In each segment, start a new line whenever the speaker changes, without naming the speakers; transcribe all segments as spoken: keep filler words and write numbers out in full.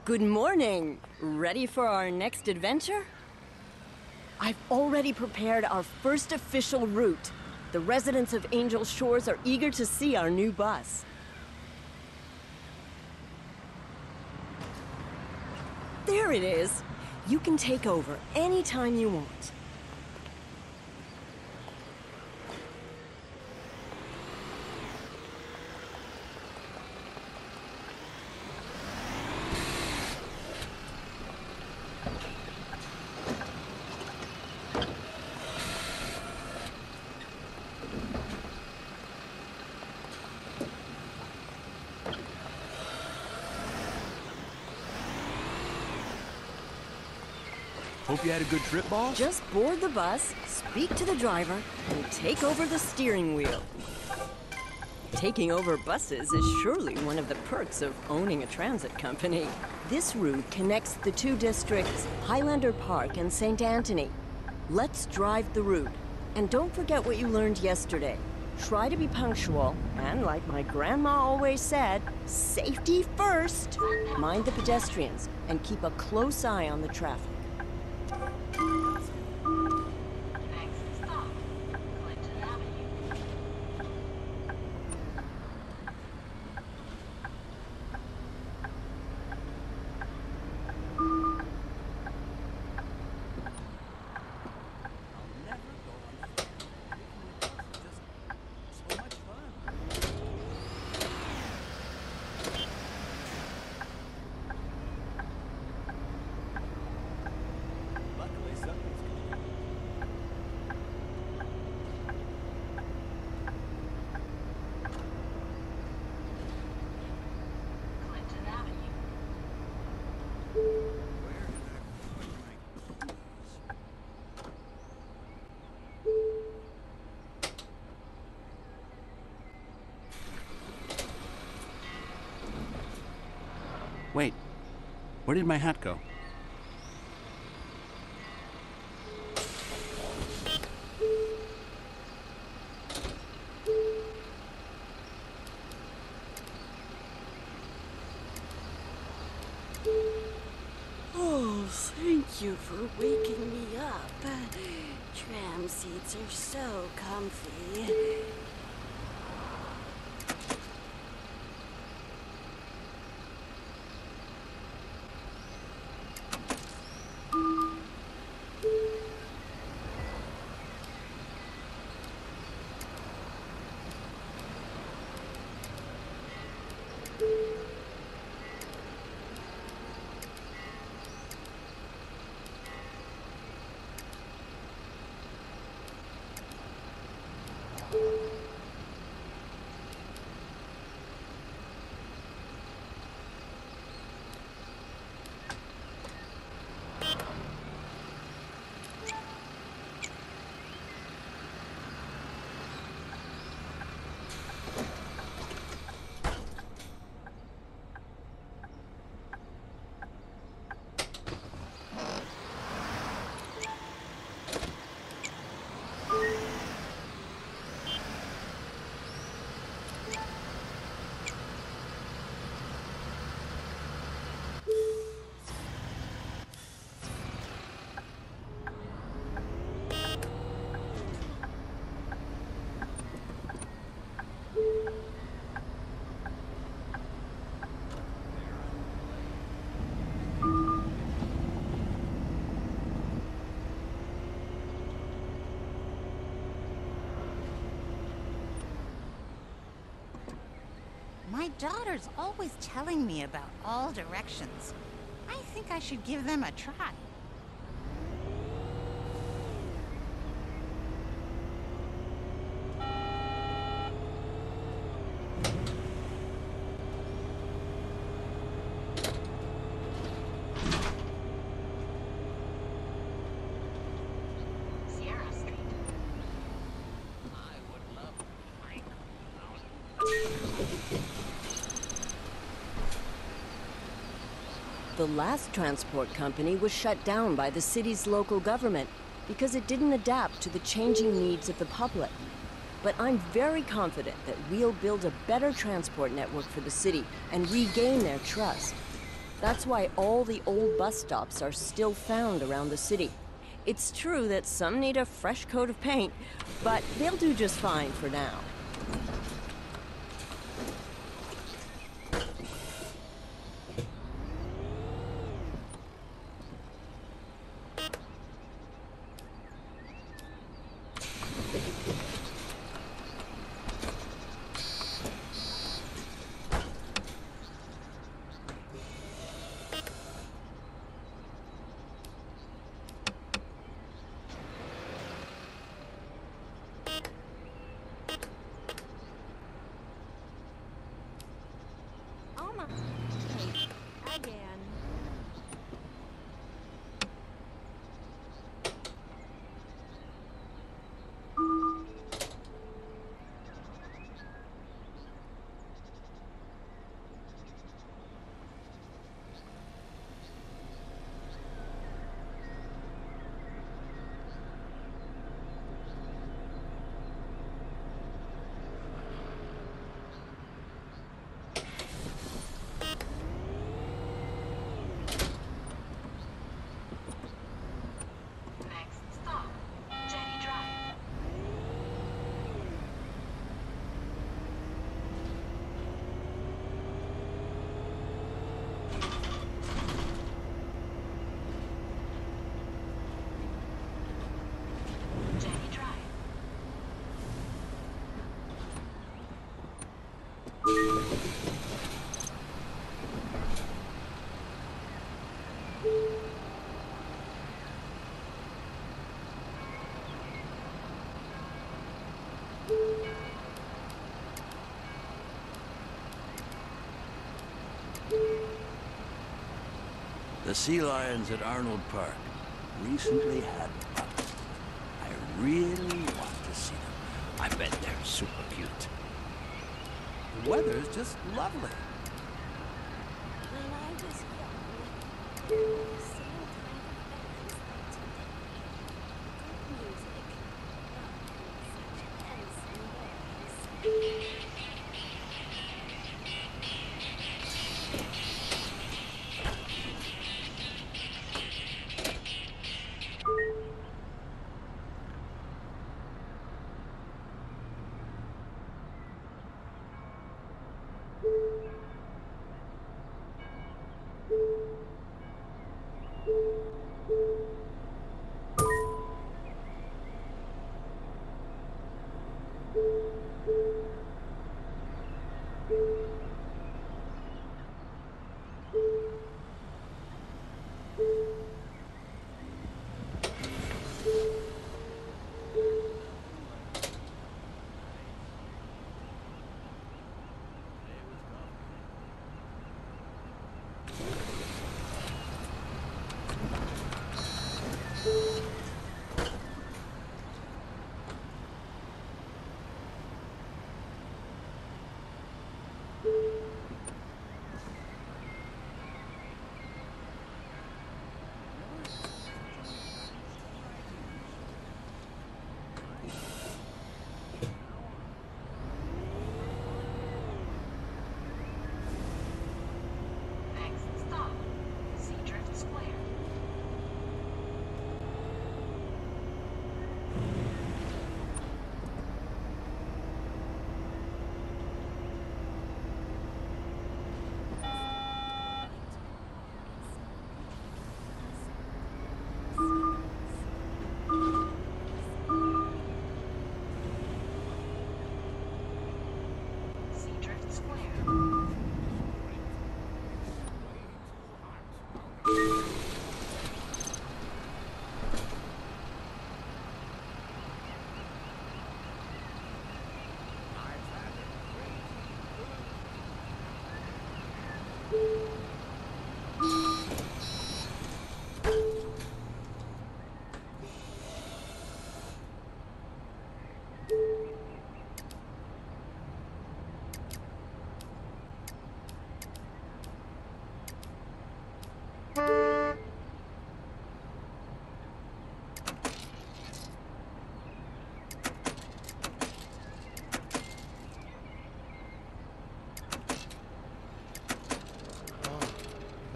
Good morning! Ready for our next adventure? I've already prepared our first official route. The residents of Angel Shores are eager to see our new bus. There it is! You can take over anytime you want.
Hope you had a good trip, boss?
Just board the bus, speak to the driver, and take over the steering wheel. Taking over buses is surely one of the perks of owning a transit company. This route connects the two districts, Highlander Park and Saint Anthony. Let's drive the route. And don't forget what you learned yesterday. Try to be punctual, and like my grandma always said, safety first. Mind the pedestrians, and keep a close eye on the traffic.
Wait, where did my hat go?
Oh, thank you for waking me up. Tram seats are so comfy.
My daughter's always telling me about all directions. I think I should give them a try.
The last transport company was shut down by the city's local government because it didn't adapt to the changing needs of the public. But I'm very confident that we'll build a better transport network for the city and regain their trust. That's why all the old bus stops are still found around the city. It's true that some need a fresh coat of paint, but they'll do just fine for now.
Again.
The sea lions at Arnold Park recently had puppies. I really want to see them. I bet they're super cute.
The weather's just lovely.
When I was young, there was the same kind of bands like today. Good music, not such handsome boys.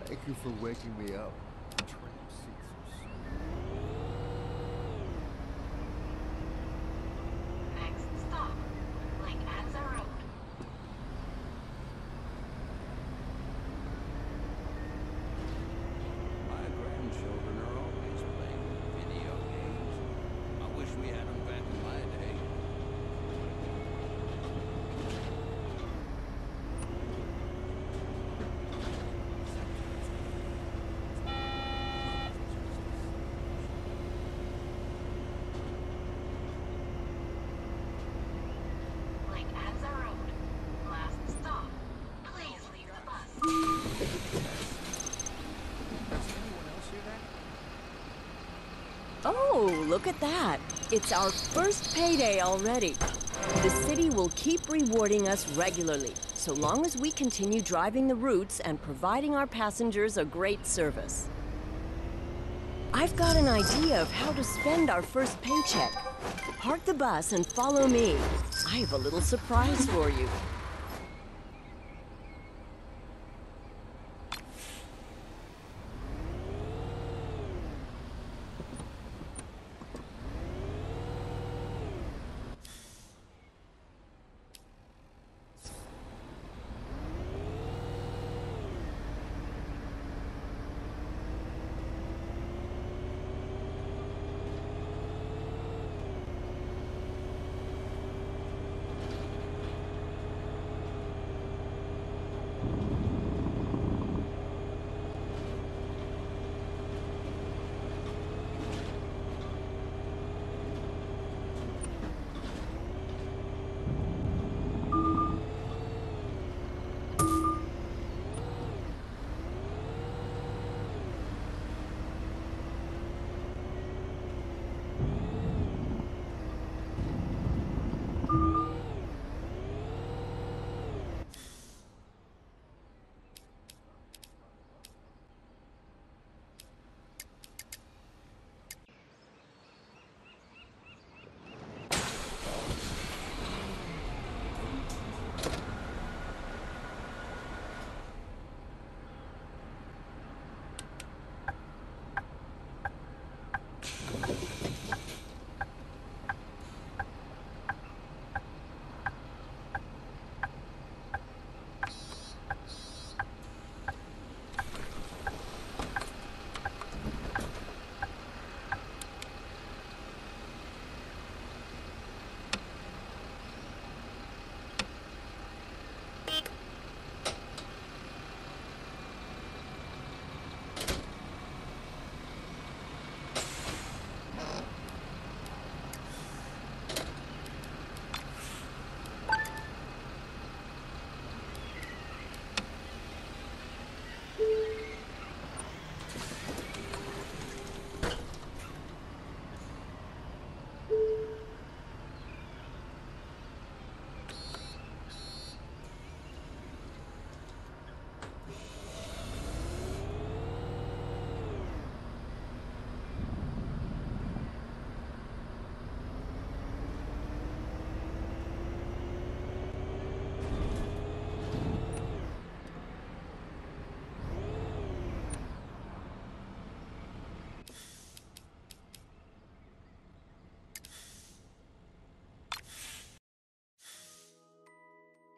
Thank you for waking me up. Tram seats are so...
Next stop, Lake Anza Road.
My grandchildren are always playing video games. I wish we had them back in my day.
Lake Anza Road. Last stop. Please leave the bus.
Does anyone else hear that?
Oh, look at that. It's our first payday already. The city will keep rewarding us regularly, so long as we continue driving the routes and providing our passengers a great service. I've got an idea of how to spend our first paycheck. Park the bus and follow me. I have a little surprise for you.